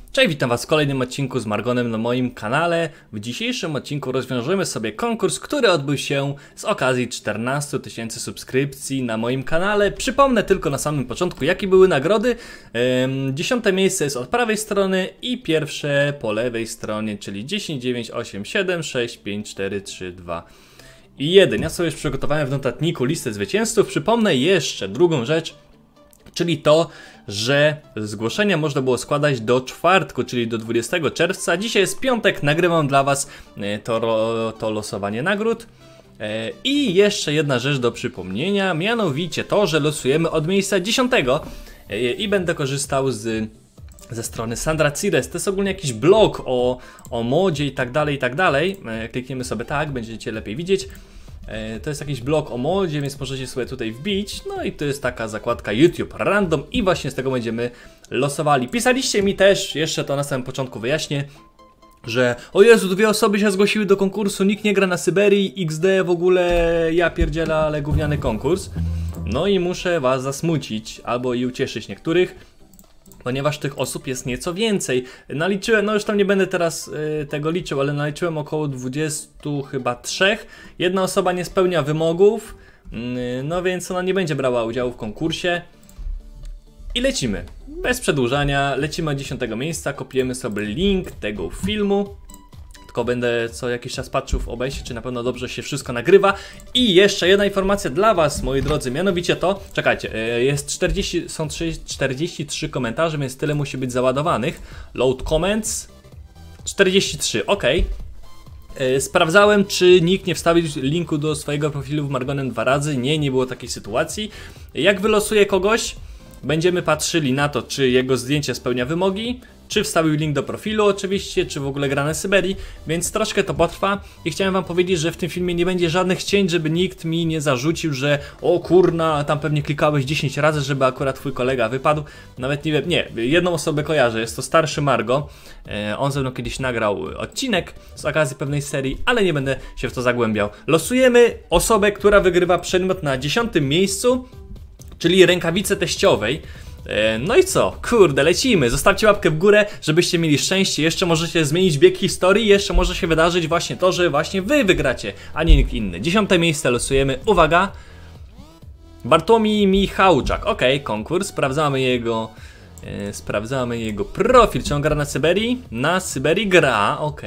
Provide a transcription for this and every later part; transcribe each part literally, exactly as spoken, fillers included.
Cześć, witam was w kolejnym odcinku z Margonem na moim kanale. W dzisiejszym odcinku rozwiążemy sobie konkurs, który odbył się z okazji czternastu tysięcy subskrypcji na moim kanale. Przypomnę tylko na samym początku, jakie były nagrody. Ym, dziesiąte miejsce jest od prawej strony i pierwsze po lewej stronie, czyli dziesięć, dziewięć, osiem, siedem, sześć, pięć, cztery, trzy, dwa i jeden. Ja sobie już przygotowałem w notatniku listę zwycięzców. Przypomnę jeszcze drugą rzecz, czyli to, że zgłoszenia można było składać do czwartku, czyli do dwudziestego czerwca. Dzisiaj jest piątek, nagrywam dla was to, to losowanie nagród. I jeszcze jedna rzecz do przypomnienia, mianowicie to, że losujemy od miejsca dziesiątego i będę korzystał z, ze strony Sandra Cires. To jest ogólnie jakiś blog o, o modzie i tak dalej, i tak dalej. Klikniemy sobie tak, będziecie lepiej widzieć. To jest jakiś blog o modzie, więc możecie sobie tutaj wbić. No i to jest taka zakładka YouTube Random i właśnie z tego będziemy losowali. Pisaliście mi też, jeszcze to na samym początku wyjaśnię, że o Jezu, dwie osoby się zgłosiły do konkursu, nikt nie gra na Syberii, X D w ogóle, ja pierdzielę, ale gówniany konkurs. No i muszę was zasmucić, albo i ucieszyć niektórych, ponieważ tych osób jest nieco więcej. Naliczyłem, no już tam nie będę teraz y, tego liczył, ale naliczyłem około dwudziestu chyba trzech. Jedna osoba nie spełnia wymogów, y, no więc ona nie będzie brała udziału w konkursie. I lecimy. Bez przedłużania, lecimy od dziesiątego miejsca, kopiujemy sobie link tego filmu. Tylko będę co jakiś czas patrzył w O B S ie, czy na pewno dobrze się wszystko nagrywa. I jeszcze jedna informacja dla was, moi drodzy, mianowicie to, czekajcie, jest czterdzieści, są czterdzieści trzy komentarze, więc tyle musi być załadowanych. Load comments, czterdzieści trzy, ok. Sprawdzałem, czy nikt nie wstawił linku do swojego profilu w Margonem dwa razy. Nie, nie było takiej sytuacji. Jak wylosuję kogoś, będziemy patrzyli na to, czy jego zdjęcie spełnia wymogi, czy wstawił link do profilu oczywiście, czy w ogóle gra na Syberii, więc troszkę to potrwa i chciałem wam powiedzieć, że w tym filmie nie będzie żadnych cięć, żeby nikt mi nie zarzucił, że o kurna, tam pewnie klikałeś dziesięć razy, żeby akurat twój kolega wypadł. Nawet nie wiem, nie, jedną osobę kojarzę, jest to starszy Margo, e, on ze mną kiedyś nagrał odcinek z okazji pewnej serii, ale nie będę się w to zagłębiał. Losujemy osobę, która wygrywa przedmiot na dziesiątym miejscu, czyli rękawicy teściowej. No i co? Kurde, lecimy. Zostawcie łapkę w górę, żebyście mieli szczęście. Jeszcze możecie zmienić bieg historii. Jeszcze może się wydarzyć właśnie to, że właśnie wy wygracie, a nie nikt inny. Dziesiąte miejsce losujemy. Uwaga! Bartłomiej Michałczak. Ok, konkurs. Sprawdzamy jego... Yy, sprawdzamy jego profil. Czy on gra na Syberii? Na Syberii gra, ok.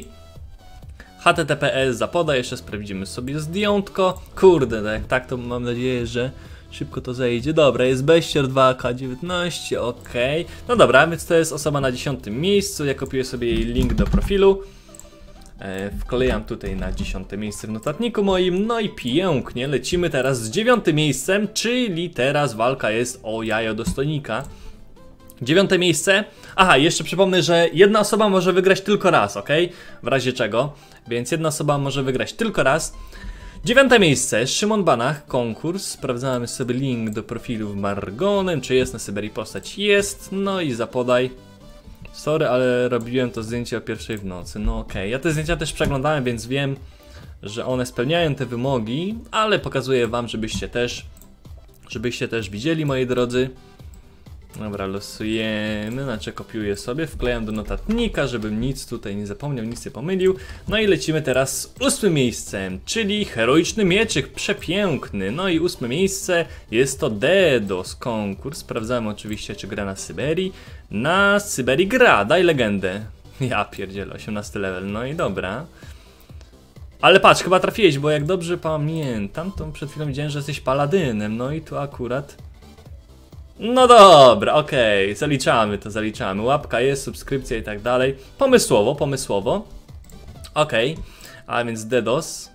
H T T P S zapoda. Jeszcze sprawdzimy sobie zdjątko. Kurde, tak, tak to mam nadzieję, że... szybko to zejdzie. Dobra, jest Beścior dwa K dziewiętnaście, ok. No dobra, więc to jest osoba na dziesiątym miejscu. Ja kopiuję sobie jej link do profilu. E, wklejam tutaj na dziesiąte miejsce w notatniku moim. No i pięknie, lecimy teraz z dziewiątym miejscem, czyli teraz walka jest o jajo dostojnika. Dziewiąte miejsce. Aha, jeszcze przypomnę, że jedna osoba może wygrać tylko raz, ok? W razie czego. Więc jedna osoba może wygrać tylko raz. Dziewiąte miejsce, Szymon Banach, konkurs. Sprawdzamy sobie link do profilu w Margonem, czy jest na Syberii postać? Jest, no i zapodaj. Sorry, ale robiłem to zdjęcie o pierwszej w nocy, no okej. Okay. Ja te zdjęcia też przeglądałem, więc wiem, że one spełniają te wymogi, ale pokazuję wam, żebyście też, żebyście też widzieli, moi drodzy. Dobra, losujemy, znaczy kopiuję sobie, wklejam do notatnika, żebym nic tutaj nie zapomniał, nic nie pomylił. No i lecimy teraz z ósmym miejscem, czyli heroiczny mieczyk, przepiękny. No i ósme miejsce jest to Dedos, konkurs. Sprawdzamy oczywiście, czy gra na Syberii. Na Syberii gra, daj legendę. Ja pierdzielę, osiemnasty level, no i dobra. Ale patrz, chyba trafiłeś, bo jak dobrze pamiętam, to przed chwilą widziałem, że jesteś paladynem, no i tu akurat... No dobra, okej, okay. Zaliczamy to, zaliczamy. Łapka jest, subskrypcja i tak dalej. Pomysłowo, pomysłowo. Okej, okay. A więc Dedos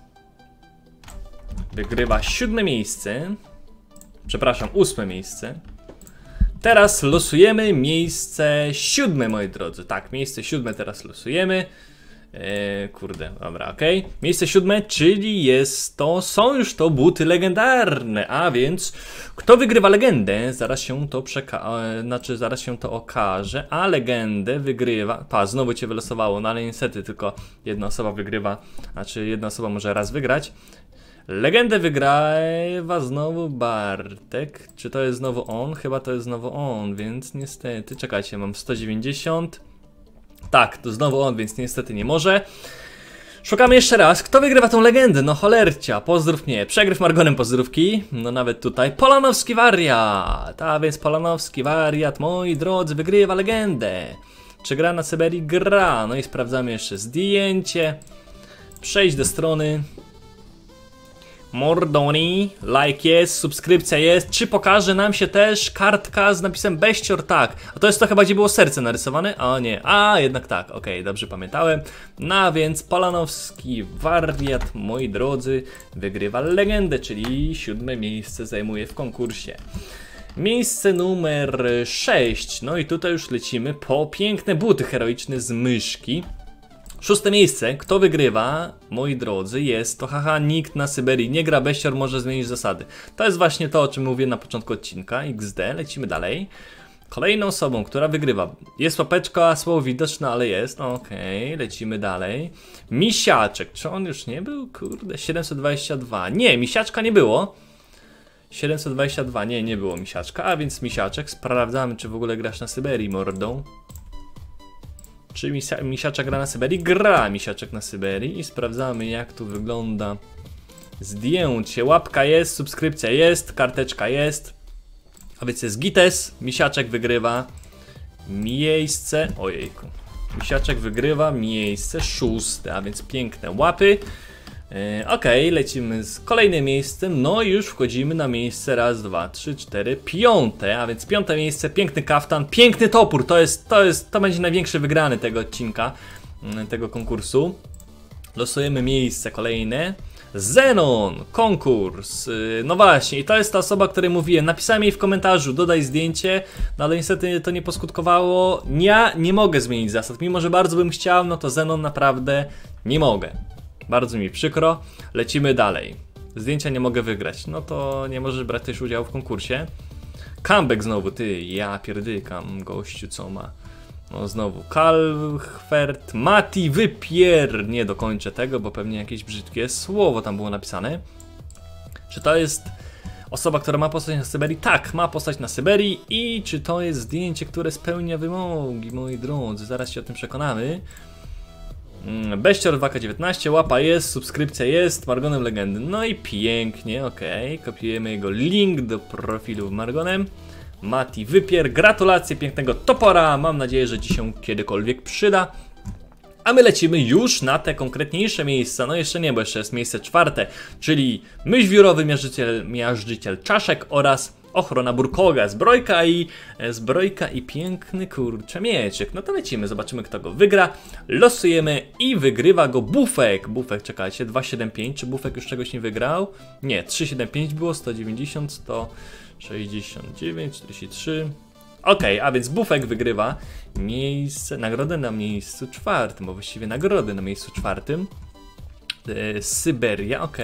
wygrywa siódme miejsce. Przepraszam, ósme miejsce. Teraz losujemy miejsce siódme, moi drodzy. Tak, miejsce siódme teraz losujemy. Eee, kurde, dobra, okej. Okay. Miejsce siódme, czyli jest to, są już to buty legendarne, a więc kto wygrywa legendę, zaraz się to przeka... znaczy zaraz się to okaże, a legendę wygrywa, pa, znowu cię wylosowało, no ale niestety tylko jedna osoba wygrywa, znaczy jedna osoba może raz wygrać. Legendę wygrywa znowu Bartek, czy to jest znowu on? Chyba to jest znowu on, więc niestety, czekajcie, mam sto dziewięćdziesiąt. Tak, to znowu on, więc niestety nie może. Szukamy jeszcze raz, kto wygrywa tą legendę? No cholercia, pozdrów mnie. Przegryw Margonem pozdrówki. No nawet tutaj. Polanowski wariat. A więc Polanowski wariat, moi drodzy, wygrywa legendę. Czy gra na Syberii? Gra. No i sprawdzamy jeszcze zdjęcie. Przejdź do strony. Mordoni, like jest, subskrypcja jest. Czy pokaże nam się też kartka z napisem Beścior? Tak. A to jest to chyba, gdzie było serce narysowane? O nie, a jednak tak, okej, okay, dobrze pamiętałem. No a więc Polanowski wariat, moi drodzy, wygrywa legendę, czyli siódme miejsce zajmuje w konkursie. Miejsce numer sześć. No i tutaj już lecimy po piękne buty heroiczne z myszki. Szóste miejsce, kto wygrywa, moi drodzy, jest to haha, nikt na Syberii nie gra, Beścior może zmienić zasady. To jest właśnie to, o czym mówię na początku odcinka, X D, lecimy dalej. Kolejną osobą, która wygrywa, jest łapeczka, słowo widoczne, ale jest, okej, okay, lecimy dalej. Misiaczek, czy on już nie był? Kurde, siedemset dwadzieścia dwa, nie, misiaczka nie było. siedemset dwadzieścia dwa, nie, nie było misiaczka, a więc misiaczek, sprawdzamy, czy w ogóle grasz na Syberii, mordą. Czy misia, misiaczek gra na Syberii? Gra misiaczek na Syberii i sprawdzamy, jak tu wygląda zdjęcie. Łapka jest, subskrypcja jest, karteczka jest. A więc jest gites, misiaczek wygrywa miejsce, ojejku, misiaczek wygrywa miejsce szóste, a więc piękne łapy. Yy, ok, lecimy z kolejnym miejscem, no i już wchodzimy na miejsce raz, dwa, trzy, cztery, piąte, a więc piąte miejsce, piękny kaftan, piękny topór, to jest, to jest, to będzie największy wygrany tego odcinka, yy, tego konkursu. Losujemy miejsce kolejne. Zenon, konkurs, yy, no właśnie, i to jest ta osoba, o której mówiłem, napisałem jej w komentarzu, dodaj zdjęcie, no ale niestety to nie poskutkowało, ja nie mogę zmienić zasad, mimo że bardzo bym chciał, no to Zenon naprawdę nie mogę. Bardzo mi przykro, lecimy dalej. Zdjęcia nie mogę wygrać, no to nie możesz brać też udziału w konkursie. Comeback znowu, ty, ja pierdykam, gościu co ma. No znowu, Kalchfert, Mati Wypier. Nie dokończę tego, bo pewnie jakieś brzydkie słowo tam było napisane. Czy to jest osoba, która ma postać na Syberii? Tak, ma postać na Syberii. I czy to jest zdjęcie, które spełnia wymogi, moi drodzy? Zaraz się o tym przekonamy. Beścior dwa K dziewiętnaście, łapa jest, subskrypcja jest, Margonem legendy. No i pięknie, ok. Kopiujemy jego link do profilu Margonem. Mati Wypier, gratulacje pięknego topora. Mam nadzieję, że ci się kiedykolwiek przyda. A my lecimy już na te konkretniejsze miejsca. No jeszcze nie, bo jeszcze jest miejsce czwarte, czyli myśl-wiórowy miażdżyciel, miażdżyciel czaszek oraz ochrona Burkoga, zbrojka i zbrojka i piękny kurczę mieczek. No to lecimy, zobaczymy kto go wygra. Losujemy i wygrywa go Bufek. Bufek, czekajcie, dwieście siedemdziesiąt pięć, czy Bufek już czegoś nie wygrał? Nie, trzysta siedemdziesiąt pięć było, sto dziewięćdziesiąt, sto sześćdziesiąt dziewięć, czterdzieści trzy. Ok, a więc Bufek wygrywa miejsce, nagrodę na miejscu czwartym, bo właściwie nagrody na miejscu czwartym. E, Syberia, ok.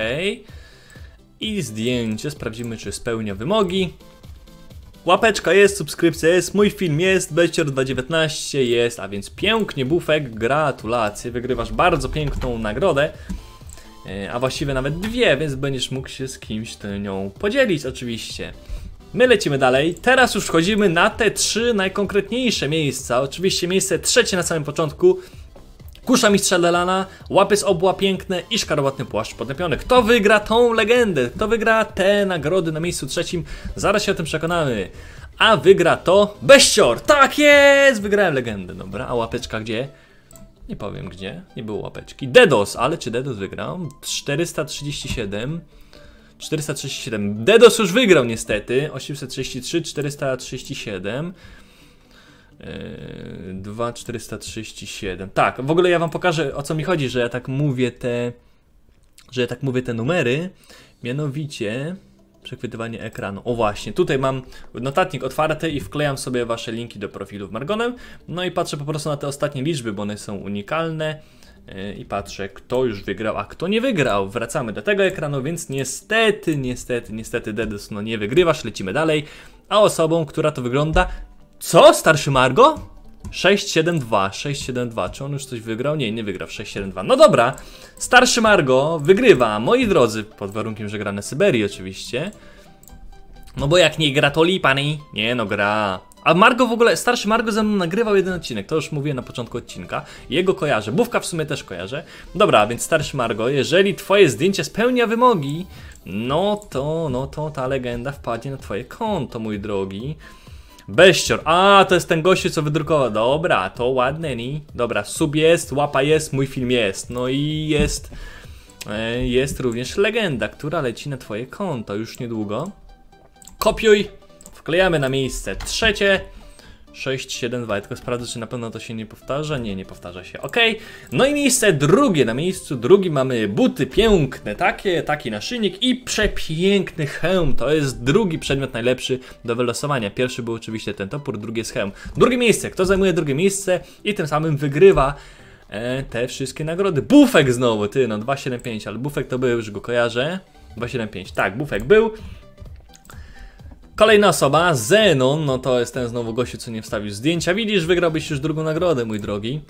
I zdjęcie, sprawdzimy czy spełnia wymogi. Łapeczka jest, subskrypcja jest, mój film jest, Beścior dwa dziewiętnaście jest, a więc pięknie Bufek, gratulacje, wygrywasz bardzo piękną nagrodę. E, a właściwie nawet dwie, więc będziesz mógł się z kimś nią podzielić oczywiście. My lecimy dalej, teraz już wchodzimy na te trzy najkonkretniejsze miejsca. Oczywiście miejsce trzecie na samym początku. Kusza mistrza Delana, łapy z obła piękne i szkarłatny płaszcz potępiony. Kto wygra tą legendę? Kto wygra te nagrody na miejscu trzecim? Zaraz się o tym przekonamy. A wygra to Beścior! Tak jest! Wygrałem legendę, dobra. A łapeczka gdzie? Nie powiem gdzie, nie było łapeczki. Dedos, ale czy Dedos wygrał? czterysta trzydzieści siedem. czterysta trzydzieści siedem. Dedos już wygrał niestety. osiemset trzydzieści trzy, czterysta trzydzieści siedem. Yy, dwa czterysta trzydzieści siedem. Tak, w ogóle ja wam pokażę o co mi chodzi, że ja tak mówię te że ja tak mówię te numery. Mianowicie przechwytywanie ekranu. O właśnie, tutaj mam notatnik otwarty i wklejam sobie wasze linki do profilu w Margonem. No i patrzę po prostu na te ostatnie liczby, bo one są unikalne. I patrzę, kto już wygrał, a kto nie wygrał. Wracamy do tego ekranu, więc niestety, niestety, niestety Dedos, no nie wygrywasz, lecimy dalej. A osobą, która to wygląda... Co? Starszy Margo? sześć siedem dwa, sześć siedem dwa, czy on już coś wygrał? Nie, nie wygrał, sześć siedem dwa. No dobra, starszy Margo wygrywa, moi drodzy, pod warunkiem, że gra na Syberii oczywiście. No bo jak nie gra, to lipani. Nie no, gra. A Margo w ogóle, starszy Margo ze mną nagrywał jeden odcinek, to już mówiłem na początku odcinka. Jego kojarzę, Bówka w sumie też kojarzę. Dobra, więc starszy Margo, jeżeli twoje zdjęcie spełnia wymogi, no to, no to ta legenda wpadnie na twoje konto, mój drogi. Beścior, a to jest ten gościu, co wydrukował. Dobra, to ładne, nie? Dobra, sub jest, łapa jest, mój film jest. No i jest, e, jest również legenda, która leci na twoje konto już niedługo. Kopiuj, wklejamy na miejsce trzecie. sześć, siedem, dwa, tylko sprawdzę, czy na pewno to się nie powtarza. Nie, nie powtarza się, ok. No i miejsce drugie, na miejscu drugim mamy buty piękne, takie, taki naszyjnik i przepiękny hełm. To jest drugi przedmiot najlepszy do wylosowania. Pierwszy był oczywiście ten topór, drugie jest hełm. Drugie miejsce, kto zajmuje drugie miejsce i tym samym wygrywa e, te wszystkie nagrody. Bufek znowu, ty, no dwieście siedemdziesiąt pięć, ale Bufek to był, już go kojarzę. dwieście siedemdziesiąt pięć, tak, Bufek był. Kolejna osoba, Zenon, no to jest ten znowu gościu, co nie wstawił zdjęcia. Widzisz, wygrałbyś już drugą nagrodę, mój drogi.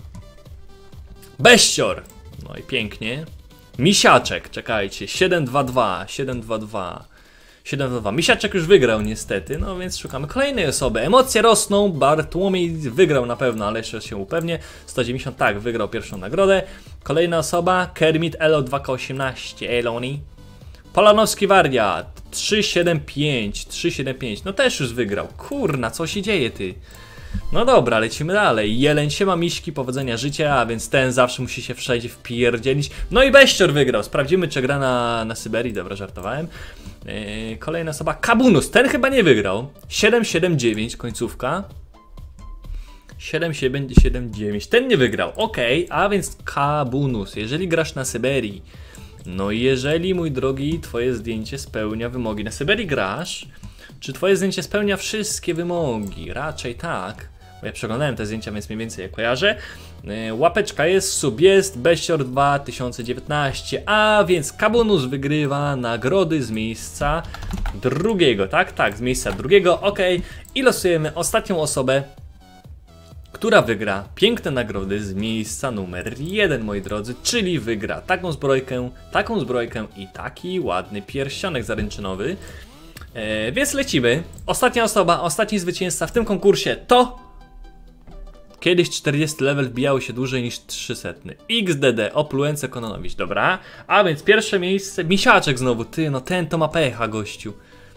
Beścior, no i pięknie. Misiaczek, czekajcie, siedem dwa dwa, siedem dwa dwa, siedem dwa dwa. Misiaczek już wygrał niestety, no więc szukamy kolejnej osoby. Emocje rosną, Bartłomiej wygrał na pewno, ale jeszcze się upewnię. sto dziewięćdziesiąt, tak, wygrał pierwszą nagrodę. Kolejna osoba, Kermit Elo dwa K osiemnaście, Eloni. Polanowski wariat, trzy siedem pięć, trzy siedem pięć, no też już wygrał. Kurna, co się dzieje, ty? No dobra, lecimy dalej. Jeleń, siema miśki, powodzenia życia, a więc ten zawsze musi się wszędzie wpierdzielić. No i Beścior wygrał, sprawdzimy, czy gra na, na Syberii, dobra, żartowałem. Yy, kolejna osoba, Kabunus, ten chyba nie wygrał. siedem siedem dziewięć, końcówka. siedem siedem siedem dziewięć, ten nie wygrał, ok, a więc Kabunus, jeżeli grasz na Syberii, no i jeżeli, mój drogi, twoje zdjęcie spełnia wymogi, na Syberii grasz, czy twoje zdjęcie spełnia wszystkie wymogi? Raczej tak, bo ja przeglądałem te zdjęcia, więc mniej więcej je kojarzę. Łapeczka jest, sub jest, Beścior dwa tysiące dziewiętnaście, a więc Kabunus wygrywa nagrody z miejsca drugiego, tak? Tak, z miejsca drugiego, ok, i losujemy ostatnią osobę, która wygra piękne nagrody z miejsca numer jeden, moi drodzy, czyli wygra taką zbrojkę, taką zbrojkę i taki ładny pierścionek zaręczynowy. E, więc lecimy. Ostatnia osoba, ostatni zwycięzca w tym konkursie to... Kiedyś czterdziesty level wbijało się dłużej niż trzysta. X D D, Opluence Kononowicz, dobra. A więc pierwsze miejsce, Misiaczek znowu, ty, no ten to ma pecha, gościu.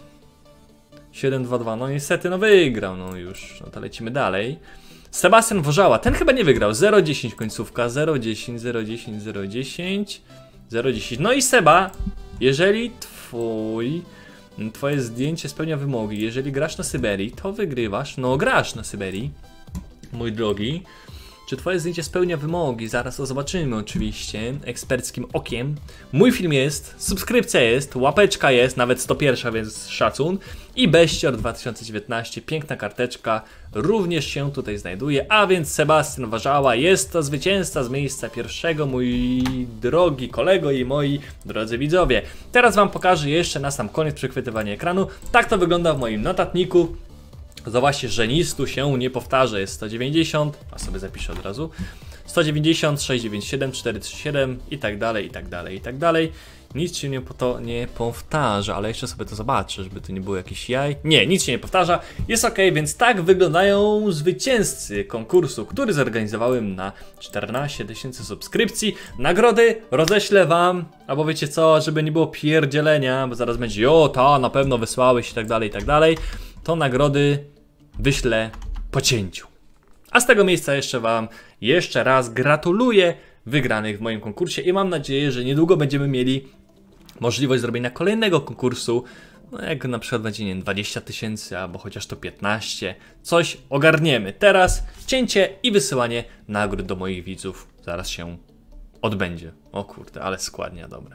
siedem dwa dwa, no niestety, no wygrał, no już, no to lecimy dalej. Sebastian Worzała, ten chyba nie wygrał, zero dziesięć końcówka, zero dziesięć, zero dziesięć, zero dziesięć, zero dziesięć. No i Seba, jeżeli twój, twoje zdjęcie spełnia wymogi, jeżeli grasz na Syberii, to wygrywasz, no grasz na Syberii, mój drogi. Czy twoje zdjęcie spełnia wymogi? Zaraz to zobaczymy oczywiście, eksperckim okiem. Mój film jest, subskrypcja jest, łapeczka jest, nawet sto jeden, więc szacun. I Beścior dwa tysiące dziewiętnaście, piękna karteczka, również się tutaj znajduje. A więc Sebastian Warzała jest to zwycięzca z miejsca pierwszego, mój drogi kolego i moi drodzy widzowie. Teraz wam pokażę jeszcze na sam koniec przechwytywanie ekranu. Tak to wygląda w moim notatniku. Zobaczcie, że nic tu się nie powtarza, jest sto dziewięćdziesiąt, a sobie zapiszę od razu, sto dziewięćdziesiąt, sześć dziewięć siedem, cztery trzy siedem i tak dalej, i tak dalej, i tak dalej. Nic się nie, po to nie powtarza, ale jeszcze sobie to zobaczę, żeby tu nie było jakichś jaj. Nie, nic się nie powtarza, jest ok, więc tak wyglądają zwycięzcy konkursu, który zorganizowałem na czternaście tysięcy subskrypcji. Nagrody roześlę wam, albo wiecie co, żeby nie było pierdzielenia, bo zaraz będzie, o ta, na pewno wysłałeś i tak dalej, i tak dalej. To nagrody wyślę po cięciu. A z tego miejsca jeszcze wam jeszcze raz gratuluję wygranych w moim konkursie i mam nadzieję, że niedługo będziemy mieli możliwość zrobienia kolejnego konkursu. No jak na przykład będzie, nie wiem, dwadzieścia tysięcy albo chociaż to piętnaście. Coś ogarniemy. Teraz cięcie i wysyłanie nagród do moich widzów zaraz się odbędzie. O kurde, ale składnia, dobra.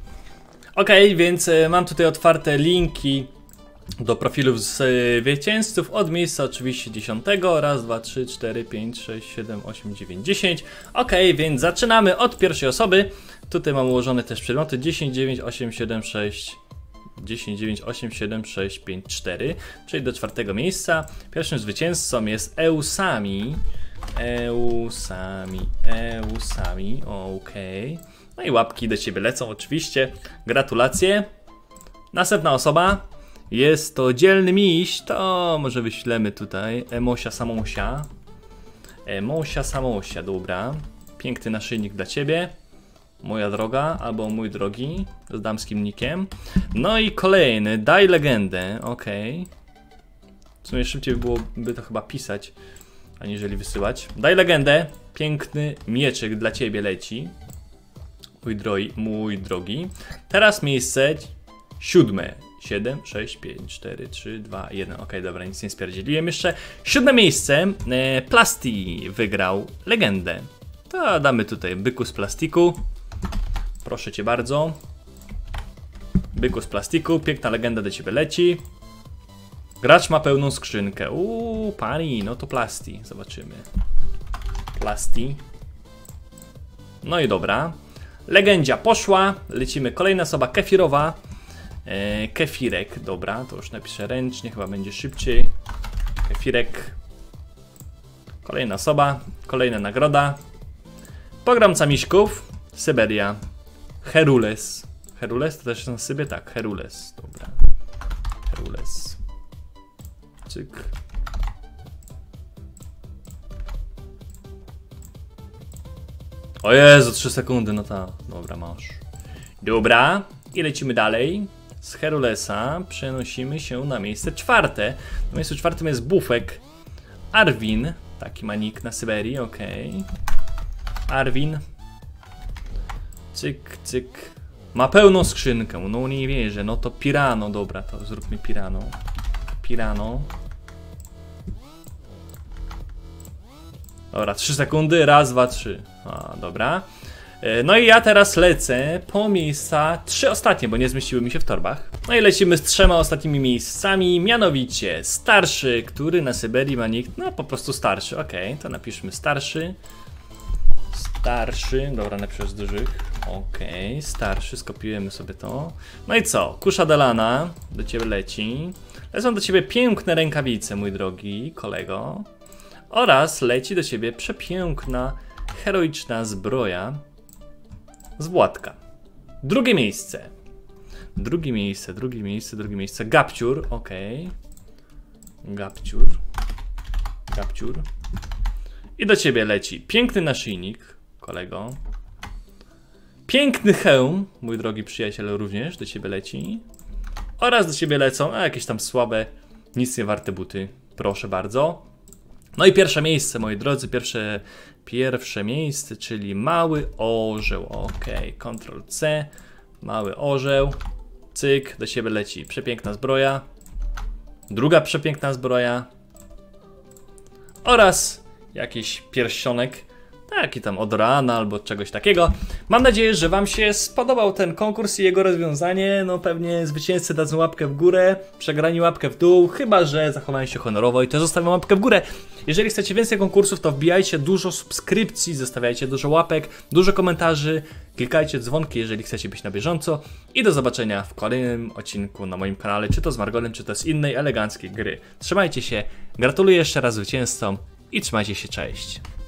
Ok, więc y, mam tutaj otwarte linki do profilów zwycięzców od miejsca oczywiście dziesiątego. Raz, dwa, trzy, cztery, pięć, sześć, siedem, osiem, dziewięć, dziesięć. Ok, więc zaczynamy od pierwszej osoby. Tutaj mam ułożone też przedmioty dziesięć, dziewięć, osiem, siedem, sześć, dziesięć, dziewięć, osiem, siedem, sześć, pięć, cztery. Czyli do czwartego miejsca. Pierwszym zwycięzcą jest Eusami. Eusami, Eusami, ok. No i łapki do ciebie lecą oczywiście. Gratulacje. Następna osoba. jest to dzielny miś, to może wyślemy tutaj Emosia Samosia. Emosia Samosia, dobra. Piękny naszyjnik dla ciebie, moja droga, albo mój drogi, z damskim nickiem. No i kolejny, daj legendę, okej. Okay. W sumie szybciej byłoby to chyba pisać, aniżeli wysyłać. Daj legendę, piękny mieczek dla ciebie leci. Mój, droi, mój drogi. Teraz miejsce siódme. siedem, sześć, pięć, cztery, trzy, dwa, jeden. Ok, dobra, nic nie spierdzieliłem jeszcze. Siódme miejsce. E, Plasti wygrał legendę. To damy tutaj byku z plastiku. Proszę cię bardzo. Byku z plastiku. Piękna legenda do ciebie leci. Gracz ma pełną skrzynkę. Uuu, pani, no to Plasti. Zobaczymy. Plasti. No i dobra. Legendzia poszła. Lecimy. Kolejna osoba kefirowa. E, kefirek, dobra, to już napiszę ręcznie, chyba będzie szybciej. Kefirek. Kolejna osoba, kolejna nagroda. Pogromca miśków, Syberia. Herules. Herules to też na Sybie? Tak, Herules, dobra. Herules. Cyk. O Jezu, trzy sekundy, no ta. Dobra, masz. Dobra. I lecimy dalej. Z Herulesa przenosimy się na miejsce czwarte. Na miejscu czwartym jest Bufek. Arwin. Taki ma nick na Syberii, okej. Okay. Arwin. Cyk, cyk. Ma pełną skrzynkę, no nie wierzę. No to Pirano, dobra, to zróbmy Pirano. Pirano. Dobra, trzy sekundy, raz, dwa, trzy. A, dobra. No i ja teraz lecę po miejsca trzy ostatnie, bo nie zmieściły mi się w torbach. No i lecimy z trzema ostatnimi miejscami, mianowicie starszy, który na Syberii ma nick, no po prostu starszy, okej, okay, to napiszmy starszy. Starszy, dobra, napiszę z dużych, okej, okay, starszy, skopiujemy sobie to. No i co, Kusza Delana do ciebie leci. Lecą do ciebie piękne rękawice, mój drogi kolego. Oraz leci do ciebie przepiękna, heroiczna zbroja z Władka. Drugie miejsce. Drugie miejsce, drugie miejsce, drugie miejsce. Gapciur, okej. Okay. Gapciur. Gapciur. I do ciebie leci piękny naszyjnik, kolego. Piękny hełm, mój drogi przyjaciel, również do ciebie leci. Oraz do ciebie lecą, a jakieś tam słabe, nic nie warte buty. Proszę bardzo. No i pierwsze miejsce, moi drodzy, pierwsze, pierwsze miejsce, czyli mały orzeł. Ok, kontrol C, mały orzeł, cyk, do siebie leci przepiękna zbroja, druga przepiękna zbroja oraz jakiś pierścionek, taki tam od rana albo czegoś takiego. Mam nadzieję, że wam się spodobał ten konkurs i jego rozwiązanie. No pewnie zwycięzcy dadzą łapkę w górę, przegrani łapkę w dół, chyba że zachowają się honorowo i też zostawią łapkę w górę. Jeżeli chcecie więcej konkursów, to wbijajcie dużo subskrypcji, zostawiajcie dużo łapek, dużo komentarzy, klikajcie dzwonki, jeżeli chcecie być na bieżąco. I do zobaczenia w kolejnym odcinku na moim kanale, czy to z Margonem, czy to z innej eleganckiej gry. Trzymajcie się, gratuluję jeszcze raz zwycięzcom i trzymajcie się, cześć.